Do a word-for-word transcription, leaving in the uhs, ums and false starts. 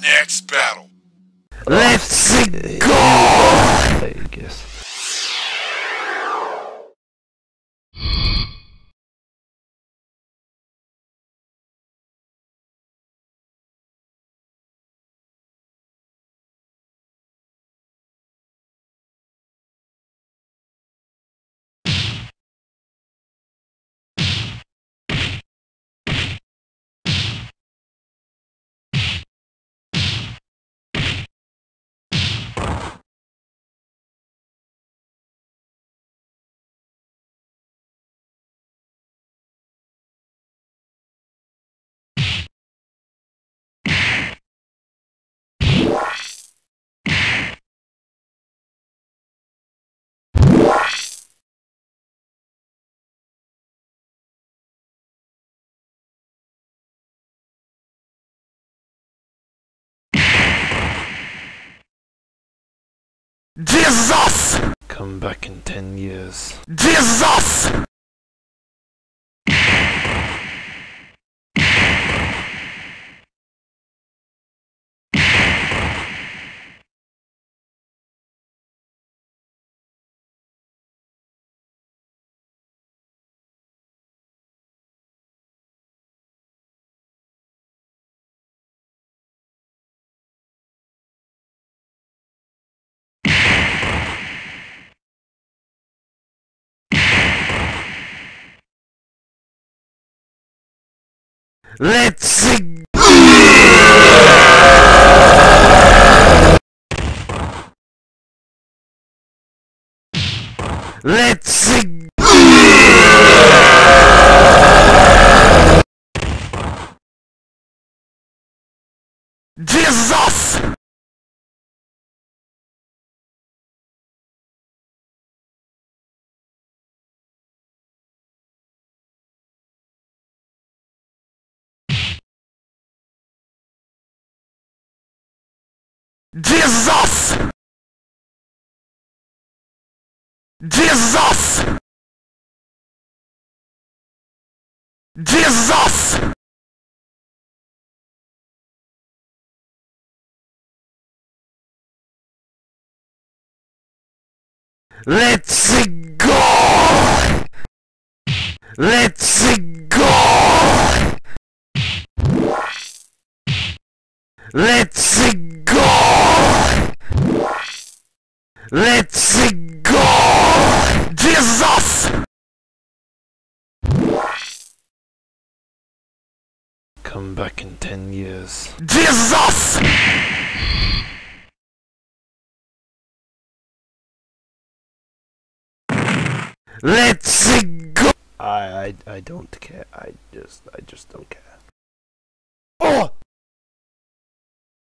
Next battle. Let's go! I guess. Jesus! Come back in ten years. Jesus! Let's go! Let's go! Jesus! Jesus! Jesus! Jesus! Let's go! Let's go! Let's go! Let's go! Jesus! Come back in ten years. Jesus! Let's go! I, I, I don't care. I just, I just don't care.